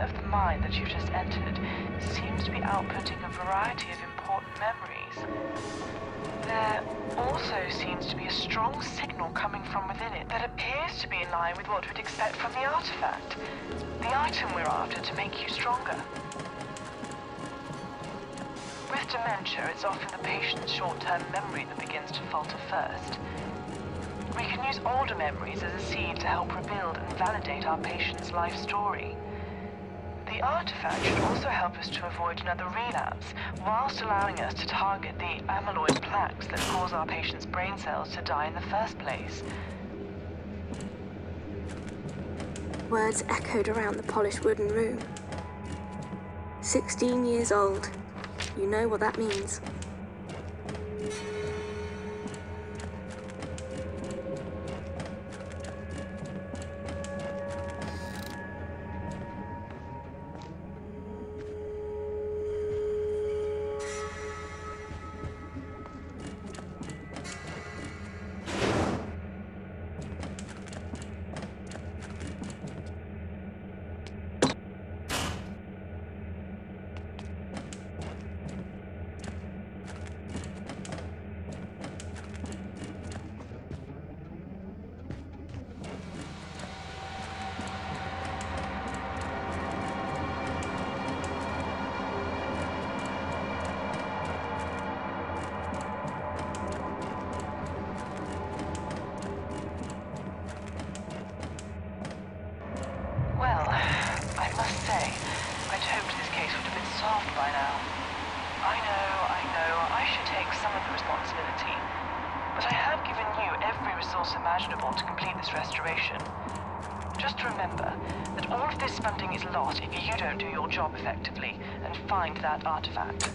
area of the mine that you've just entered seems to be outputting a variety of important memories. There also seems to be a strong signal coming from within it that appears to be in line with what we'd expect from the artifact, the item we're after to make you stronger. With dementia, it's often the patient's short-term memory that begins to falter first. We can use older memories as a seed to help rebuild and validate our patient's life story. The artifact should also help us to avoid another relapse, whilst allowing us to target the amyloid plaques that cause our patient's brain cells to die in the first place. Words echoed around the polished wooden room. 16 years old. You know what that means. Well, I must say, I'd hoped this case would have been solved by now. I know, I should take some of the responsibility. But I have given you every resource imaginable to complete this restoration. Just remember that all of this funding is lost if you don't do your job effectively and find that artifact.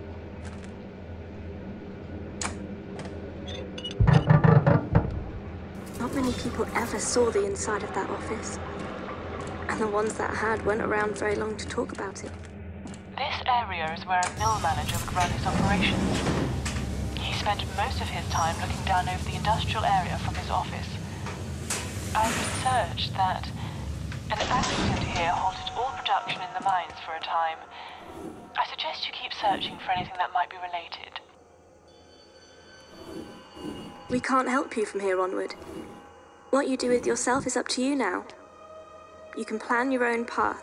Not many people ever saw the inside of that office. And the ones that had weren't around very long to talk about it. This area is where a mill manager would run his operations. He spent most of his time looking down over the industrial area from his office. I researched that an accident here halted all production in the mines for a time. I suggest you keep searching for anything that might be related. We can't help you from here onward. What you do with yourself is up to you now. You can plan your own path.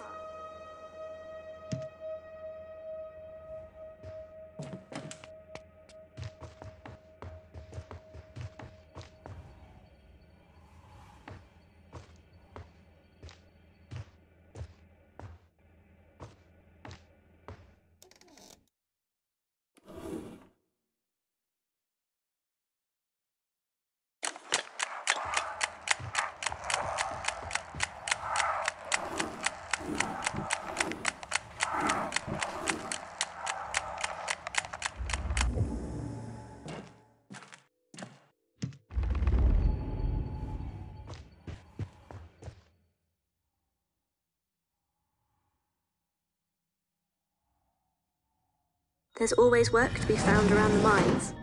There's always work to be found around the mines.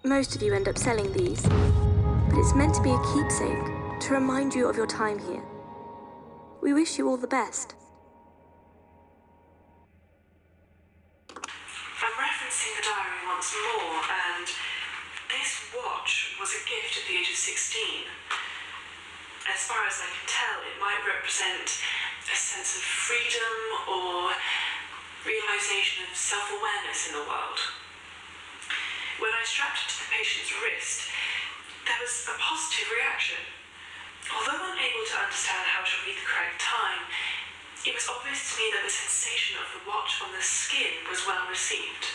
Most of you end up selling these, but it's meant to be a keepsake to remind you of your time here. We wish you all the best. I'm referencing the diary once more, and this watch was a gift at the age of 16. As far as I can tell, it might represent a sense of freedom or realization of self-awareness in the world. When I strapped it to the patient's wrist, there was a positive reaction. Although unable to understand how to read the correct time, it was obvious to me that the sensation of the watch on the skin was well received.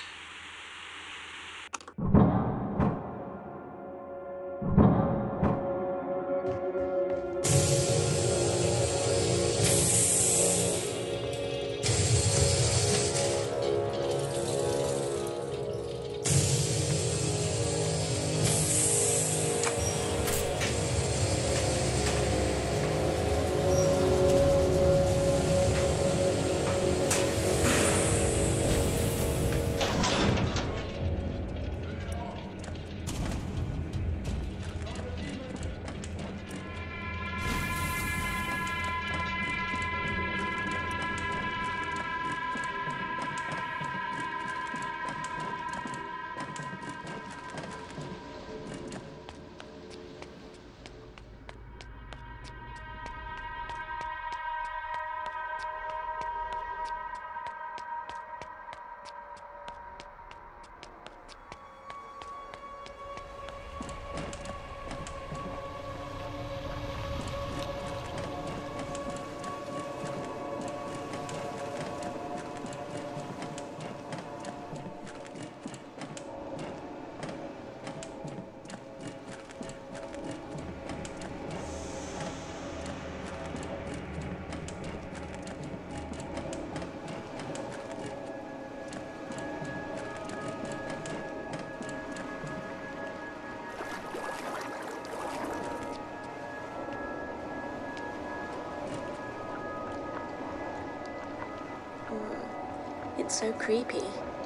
It's so creepy.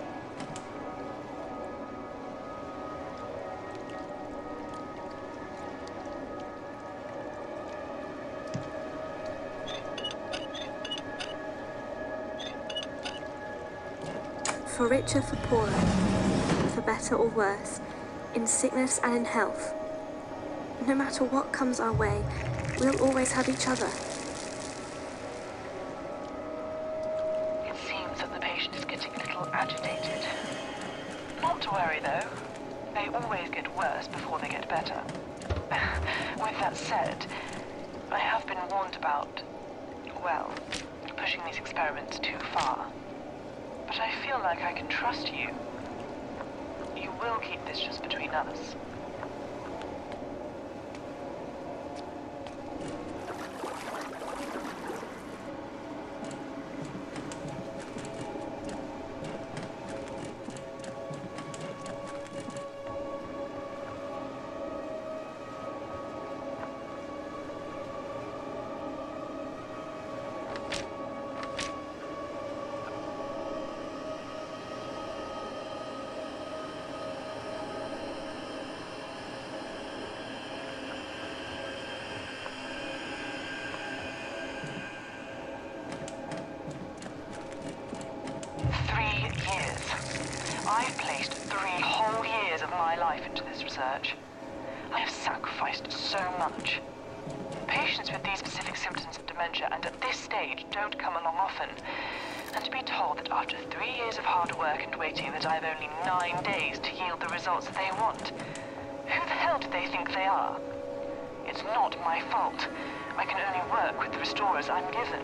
For richer, for poorer, for better or worse, in sickness and in health. No matter what comes our way, we'll always have each other. It seems that the patient is getting a little agitated. Not to worry, though. They always get worse before they get better. With that said, I have been warned about, well, pushing these experiments too far. But I feel like I can trust you. You will keep this just between us. I've placed 3 whole years of my life into this research. I have sacrificed so much. Patients with these specific symptoms of dementia and at this stage don't come along often. And to be told that after 3 years of hard work and waiting that I have only 9 days to yield the results they want. Who the hell do they think they are? It's not my fault. I can only work with the restorers I'm given.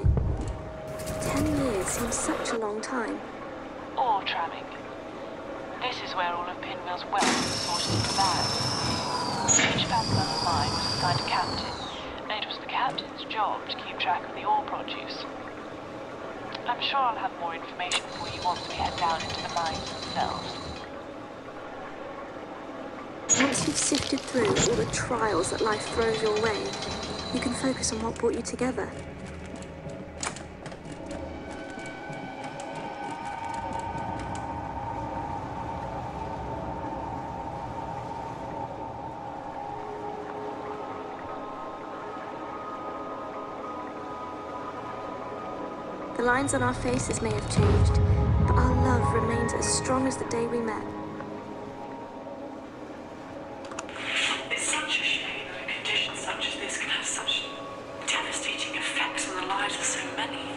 10 years seems such a long time. Ore tramming. This is where all of Pinwheel's wealth is sorted into bags. Each vessel of the mine was assigned a captain, and it was the captain's job to keep track of the ore produce. I'm sure I'll have more information for you once we head down into the mines themselves. Once you've sifted through all the trials that life throws your way, you can focus on what brought you together. The lines on our faces may have changed, but our love remains as strong as the day we met. It's such a shame that a condition such as this can have such devastating effects on the lives of so many.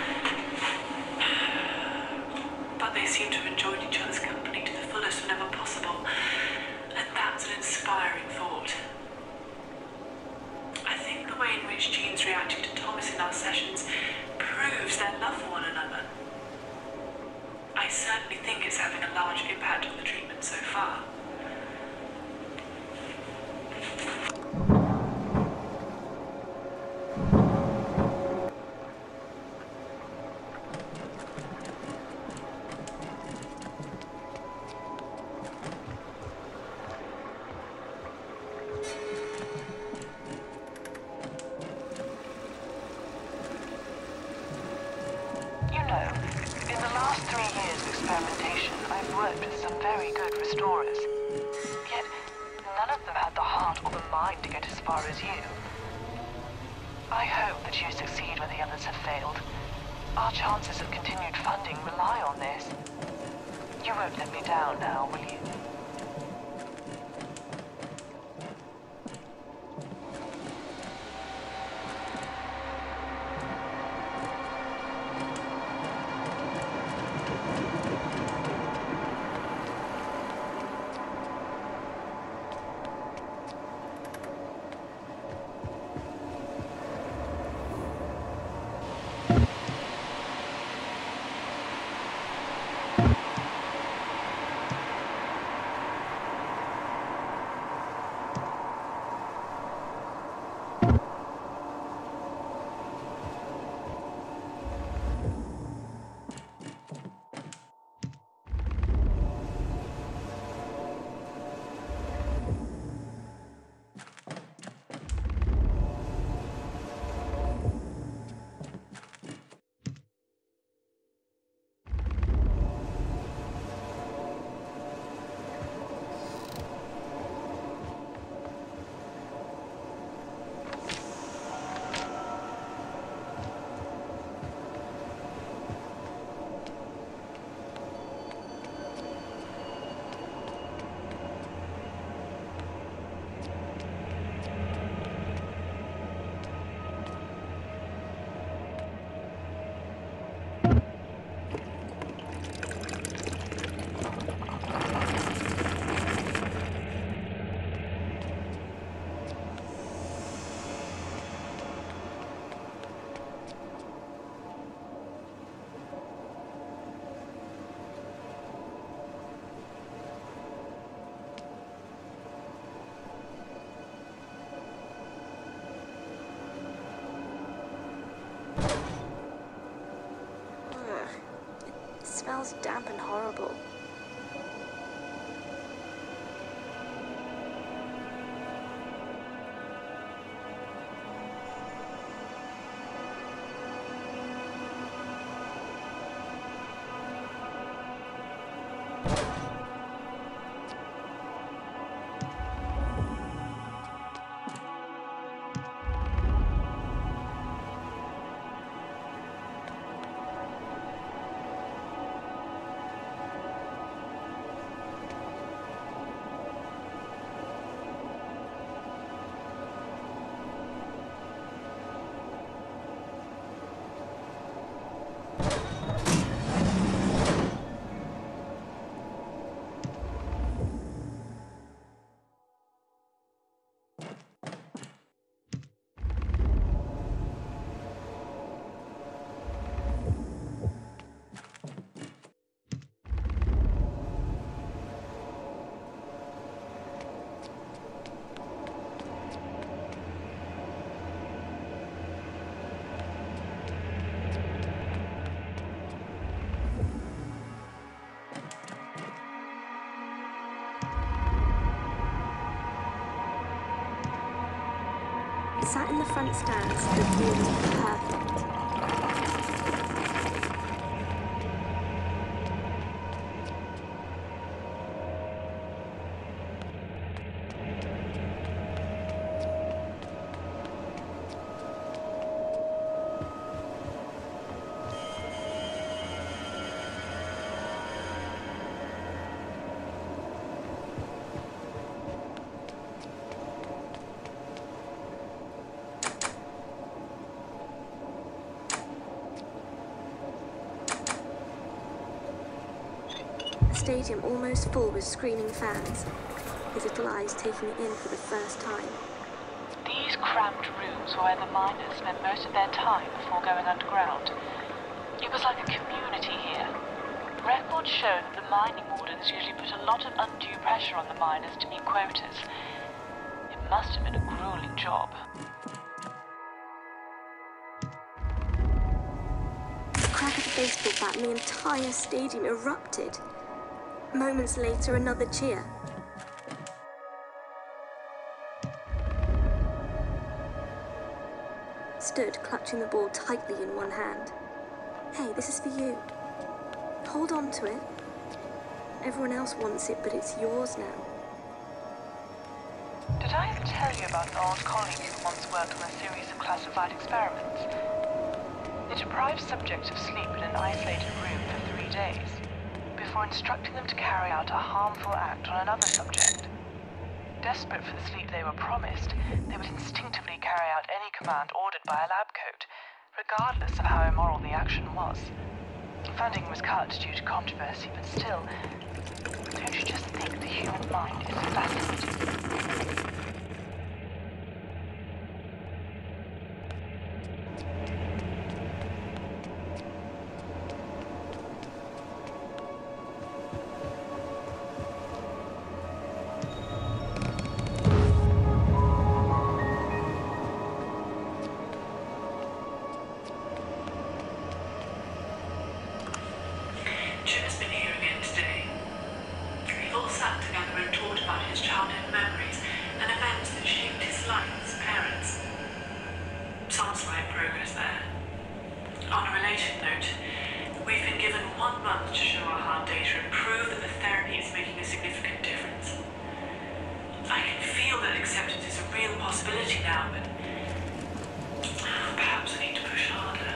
But they seem to have enjoyed each other's company to the fullest whenever possible, and that's an inspiring thought. I think the way in which Jean's reacting to Thomas in our sessions proves their love for one another. I certainly think it's having a large impact on the treatment so far. You know, in the last 3 years of experimentation, I've worked with some very good restorers. Yet, none of them had the heart or the mind to get as far as you. I hope that you succeed where the others have failed. Our chances of continued funding rely on this. You won't let me down now, will you? Smells damp and horrible. Sat in the front stands, the view was perfect. The stadium almost full with screaming fans, his little eyes taking it in for the first time. These cramped rooms were where the miners spent most of their time before going underground. It was like a community here. Records show that the mining wardens usually put a lot of undue pressure on the miners to meet quotas. It must have been a grueling job. The crack of a baseball bat and the entire stadium erupted. Moments later, another cheer. Stood clutching the ball tightly in one hand. Hey, this is for you. Hold on to it. Everyone else wants it, but it's yours now. Did I ever tell you about an old colleague who once worked on a series of classified experiments? They deprived subjects of sleep in an isolated room for 3 days, before instructing them to carry out a harmful act on another subject. Desperate for the sleep they were promised, they would instinctively carry out any command ordered by a lab coat, regardless of how immoral the action was. Funding was cut due to controversy, but still, don't you just think the human mind is fascinating? Jim has been here again today. We've all sat together and talked about his childhood memories and events that shaped his life as parents. Some slight progress there. On a related note, we've been given 1 month to show our hard data and prove that the therapy is making a significant difference. I can feel that acceptance is a real possibility now, but perhaps I need to push harder.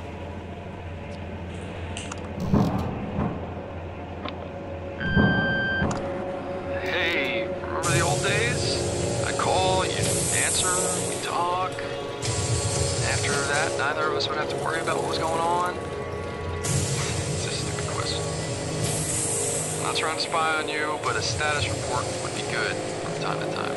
Hey, remember the old days? I'd call, you'd answer, we'd talk. After that, neither of us would have to worry about what was going on. It's a stupid question. I'm not trying to spy on you, but a status report would be good from time to time.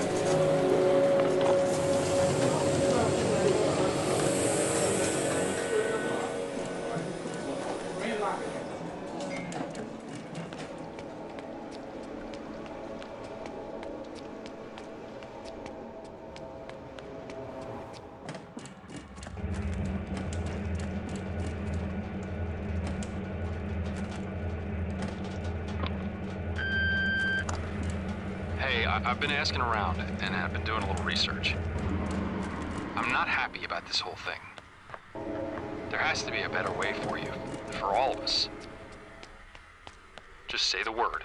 Hey, I've been asking around, and I've been doing a little research. I'm not happy about this whole thing. There has to be a better way for you, for all of us. Just say the word.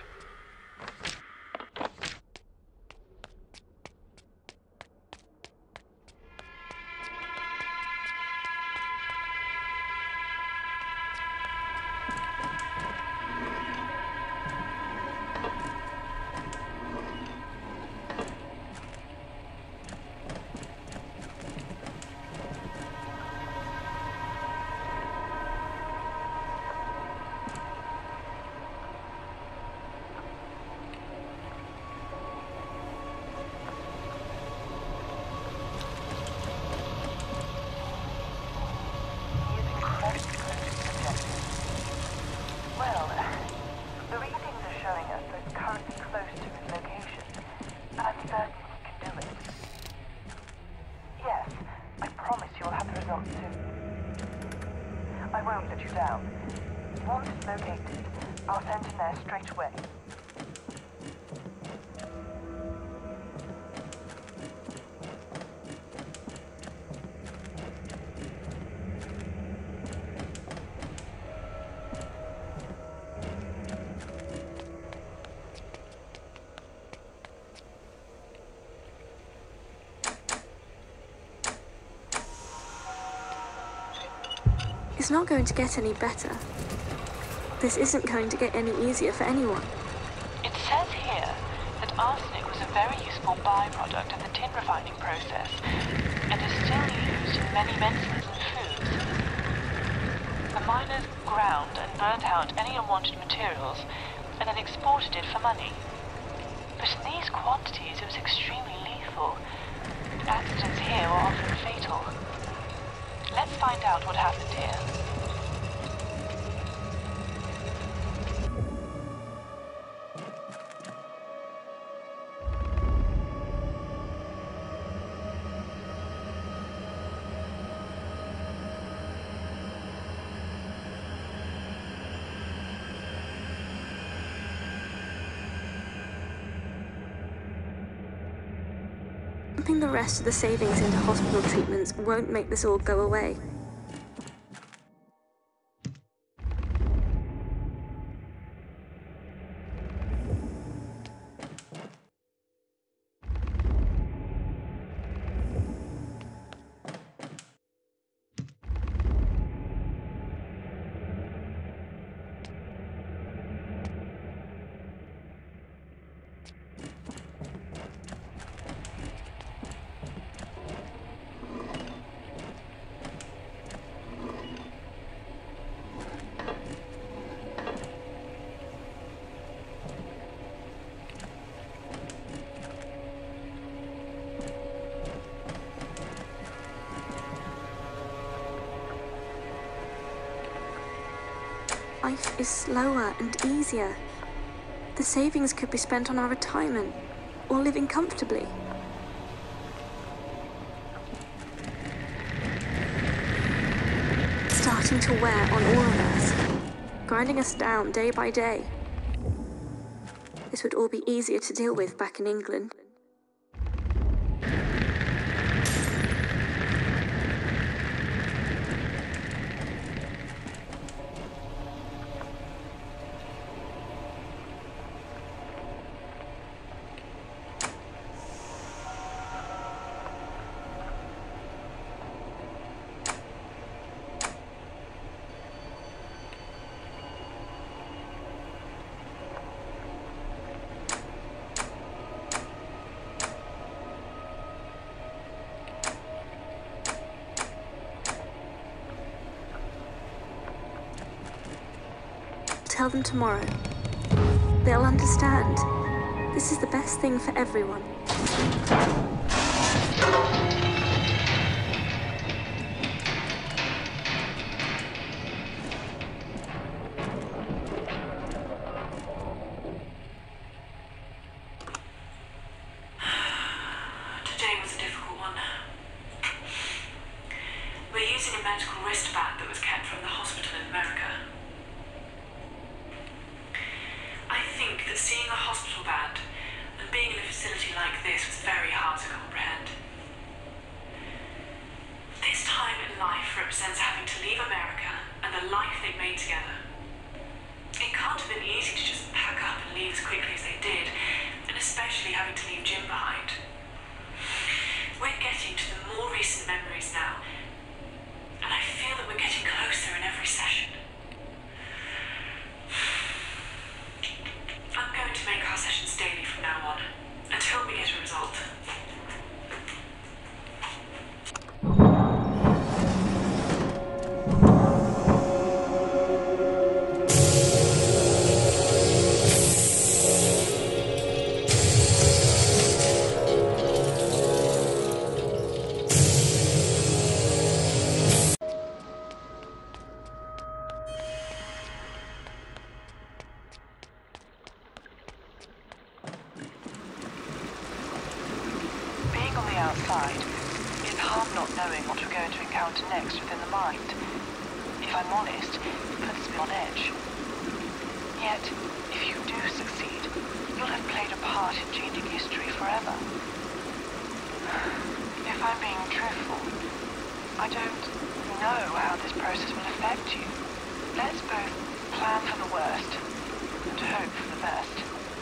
Well, the readings are showing us that it's currently close to his location, and I'm certain he can do it. Yes, I promise you'll have the results soon. I won't let you down. Once it's located, I'll send him there straight away. It's not going to get any better. This isn't going to get any easier for anyone. It says here that arsenic was a very useful byproduct of the tin refining process and is still used in many medicines and foods. The miners ground and burnt out any unwanted materials and then exported it for money. But in these quantities it was extremely lethal. Accidents here were often fatal. Let's find out what happened here. Pumping the rest of the savings into hospital treatments won't make this all go away. Life is slower and easier. The savings could be spent on our retirement or living comfortably. It's starting to wear on all of us, grinding us down day by day. This would all be easier to deal with back in England. Tell them tomorrow. They'll understand. This is the best thing for everyone. Today was a difficult one. We're using a medical wristband that was kept from the hospital in America. I think that seeing a hospital band and being in a facility like this was very hard to comprehend. This time in life represents having to leave America and the life they've made together. It can't have been easy to just pack up and leave as quickly as they did, and especially having to leave Jim behind. We're getting to the more recent memories now, and I feel that we're getting closer in every session. I'm going to make our sessions daily from now on, until we get a result. Outside, it's hard not knowing what we're going to encounter next within the mind. If I'm honest, it puts me on edge. Yet, if you do succeed, you'll have played a part in changing history forever. If I'm being truthful, I don't know how this process will affect you. Let's both plan for the worst and hope for the best.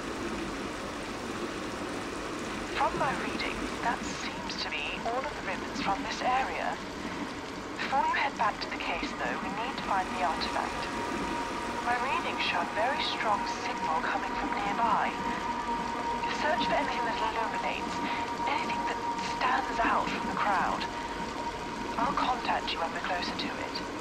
From my readings, that seems to be all of the ribbons from this area. Before you head back to the case, though, we need find the artifact. My readings show a very strong signal coming from nearby. Search for anything that illuminates, anything that stands out from the crowd. I'll contact you when we're closer to it.